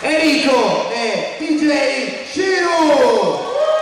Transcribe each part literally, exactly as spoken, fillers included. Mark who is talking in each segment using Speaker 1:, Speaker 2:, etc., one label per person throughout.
Speaker 1: Enrico e D J Shiru.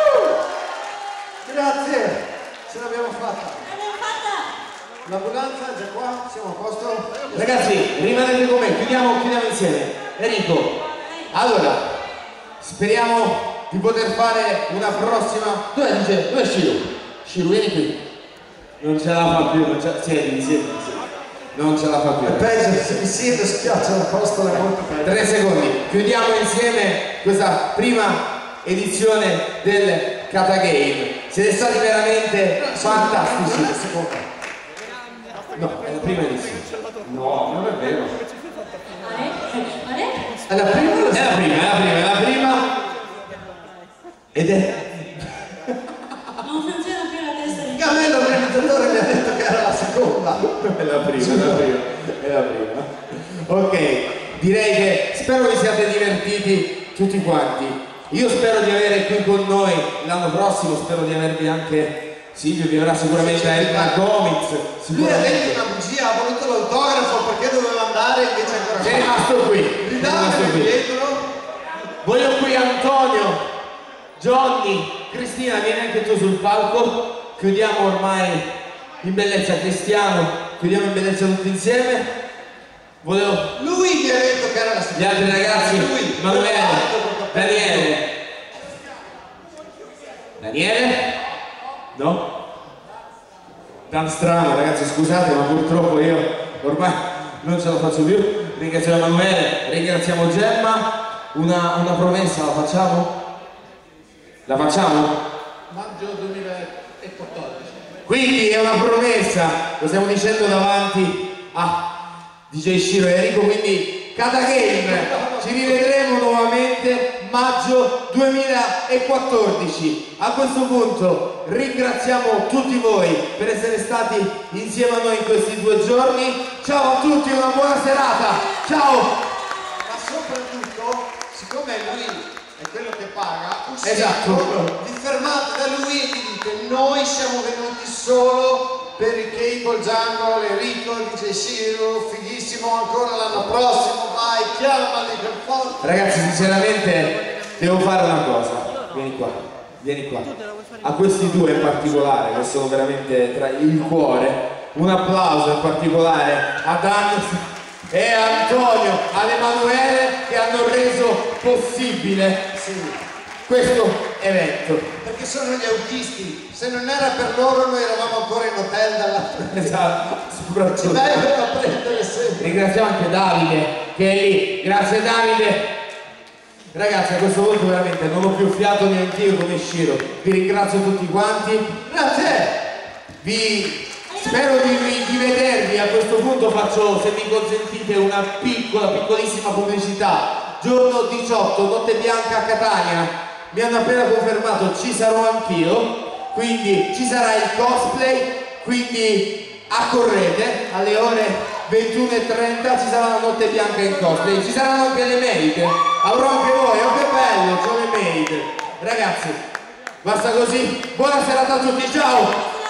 Speaker 2: Grazie, ce l'abbiamo fatta.
Speaker 3: L'abbiamo fatta!
Speaker 2: L'ambulanza è già qua, siamo a posto.
Speaker 1: Ragazzi, rimanete con me, chiudiamo, chiudiamo insieme. Enrico, allora, speriamo di poter fare una prossima. Dove dice? Dove è Shiru? Shiru, vieni qui. Non ce la fa più, non ce la... Siedi, siedi, siedi. Non ce la fa più.
Speaker 2: È peggio, se mi siedo schiaccia la costola è molto peggio.
Speaker 1: Tre secondi, chiudiamo insieme questa prima edizione del Kata Game. Siete stati veramente fantastici.
Speaker 2: Non è la seconda.
Speaker 1: No, è la prima edizione. No, non è vero.
Speaker 3: Vale? Vale?
Speaker 2: È la prima o la
Speaker 1: È la prima, è la prima, è la prima. Ed è...
Speaker 3: Non funziona più la testa di...
Speaker 2: A me l'organizzatore mi ha detto che era la seconda.
Speaker 1: È la prima, è la prima, è la prima. Ok, direi che spero vi siate divertiti tutti quanti. Io spero di avere qui con noi l'anno prossimo, spero di avervi anche Silvio, vi avrà sicuramente Erika Gomitz.
Speaker 2: Lui ha detto una bugia, ha voluto l'autografo perché doveva andare invece ancora
Speaker 1: Sei rimasto qui. Sei rimasto
Speaker 2: Ridate
Speaker 1: qui.
Speaker 2: dietro.
Speaker 1: Voglio qui Antonio, Johnny, Cristina, vieni anche tu sul palco. Chiudiamo ormai in bellezza Cristiano, chiudiamo in bellezza tutti insieme. Volevo...
Speaker 2: Lui mi ha detto che era la
Speaker 1: Gli
Speaker 2: seconda.
Speaker 1: altri ragazzi,
Speaker 2: Lui.
Speaker 1: Emanuele, Daniele. Daniele? No? Dan strano, ragazzi, scusate, ma purtroppo io ormai non ce la faccio più. Ringraziamo Emanuele, ringraziamo Gemma. Una, una promessa la facciamo? La facciamo?
Speaker 2: Maggio duemilaquattordici.
Speaker 1: Quindi è una promessa, lo stiamo dicendo davanti a D J Shiru e Enrico, quindi Kata Game, ci rivedremo nuovamente maggio duemilaquattordici. A questo punto ringraziamo tutti voi per essere stati insieme a noi in questi due giorni. Ciao a tutti, una buona serata, ciao!
Speaker 2: Ma soprattutto, siccome lui è quello che paga, uscite,
Speaker 1: Esatto.
Speaker 2: vi fermate da lui e gli dite: noi siamo venuti solo per il Cable Jungle, Enrico, D J Shiru, fighissimo, ancora l'anno prossimo, vai, chiamali per forza.
Speaker 1: Ragazzi, sinceramente devo fare una cosa. Vieni qua, vieni qua. A questi due in particolare, che sono veramente tra il cuore, un applauso in particolare a Dan e a Antonio, ad Emanuele, che hanno reso possibile
Speaker 2: Sì.
Speaker 1: questo evento.
Speaker 2: Perché sono gli autisti, se non era per loro noi eravamo ancora in hotel dall'altra parte.
Speaker 1: Esatto,
Speaker 2: Ci
Speaker 1: soprattutto.
Speaker 2: vengono a prendere sempre.
Speaker 1: Ringraziamo anche Davide che è lì. Grazie Davide. Ragazzi, a questo punto veramente non ho più fiato neanche io come Shiru. Vi ringrazio tutti quanti.
Speaker 2: Grazie!
Speaker 1: Vi spero di, di vedervi. A questo punto faccio, se mi consentite, una piccola, piccolissima pubblicità. Giorno diciotto, Notte Bianca a Catania. Mi hanno appena confermato, ci sarò anch'io. Quindi ci sarà il cosplay. Quindi accorrete alle ore ventuno e trenta, ci sarà la Notte Bianca in cosplay. Ci saranno anche le maid. Avrò anche voi, oh che bello, c'ho le maid. Ragazzi, basta così. Buona serata a tutti, ciao!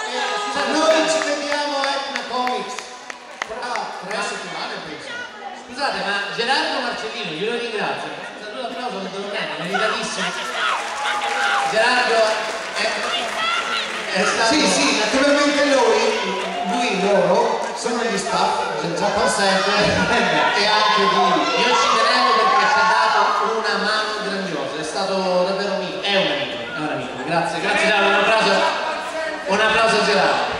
Speaker 2: Noi ci vediamo a Etna Comics fra tre settimane penso.
Speaker 4: Scusate, ma Gerardo Marcellino, io lo ringrazio. Scusa, tu l'applauso non te lo prendo, meritatissimo. Gerardo è, è stato...
Speaker 2: Sì, sì, naturalmente lui, lui loro sono gli staff del Japan Center e anche di...
Speaker 4: Io ci tenevo perché ci ha dato una mano grandiosa, è stato davvero un amico, è un amico, è un amico. Grazie, grazie Gerardo, un applauso, un applauso a Gerardo.